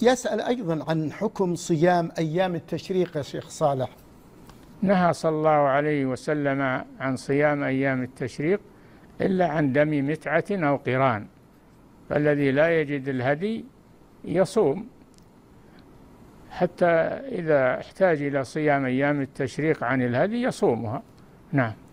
يسأل أيضا عن حكم صيام أيام التشريق يا شيخ صالح. نهى صلى الله عليه وسلم عن صيام أيام التشريق إلا عن دم متعة أو قران، فالذي لا يجد الهدي يصوم حتى إذا احتاج إلى صيام أيام التشريق عن الهدي يصومها. نعم.